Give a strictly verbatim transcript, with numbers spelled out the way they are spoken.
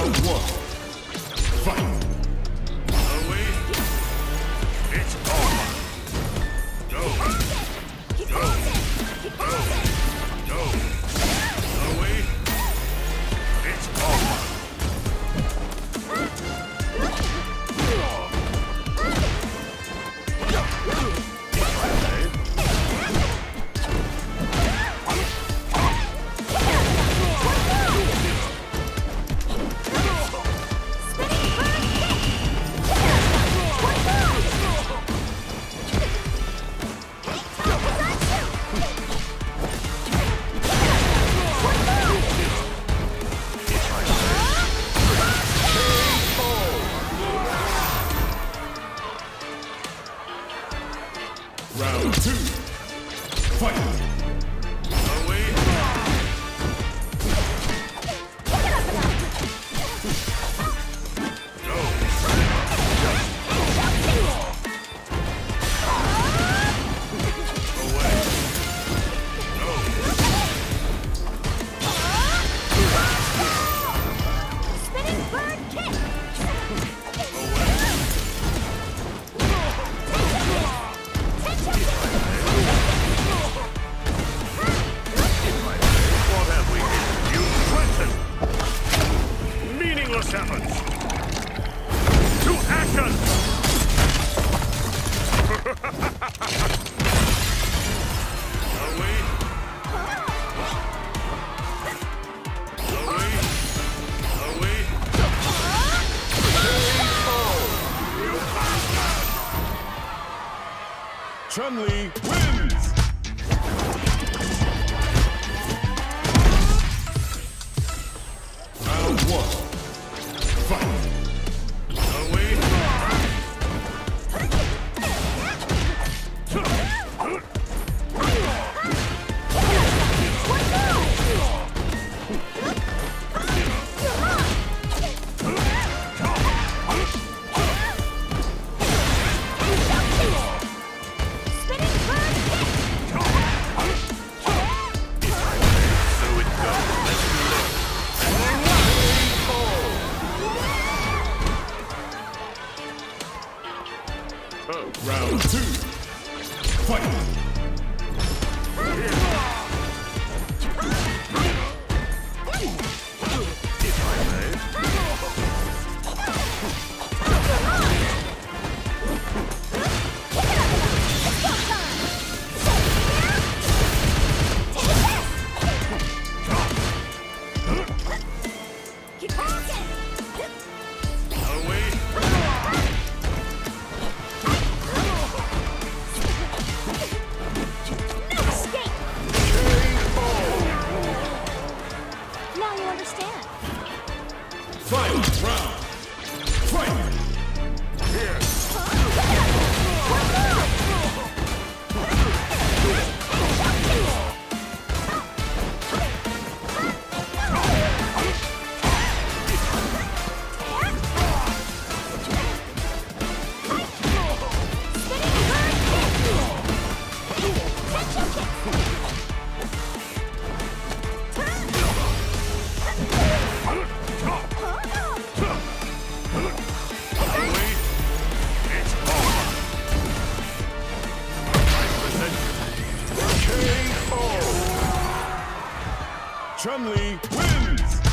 Round one. Fight. Away. It's over. Go. Go. Go. Go. Away. It's over. Round two. Fight. Away. Go. Away. Go. Spinning bird kick. Away. What have we hit? You threaten! Meaningless efforts! To action! Away! Away! Away! You bastard! Chun-Li wins! Round one. Fight. Away! Spinning bird kick. So it goes. Let's do this. Oh, Round two. Fight. if I may. Away. No escape. Now you understand. Final round. Fight. Away. It's over. I present you. Chun-Li wins!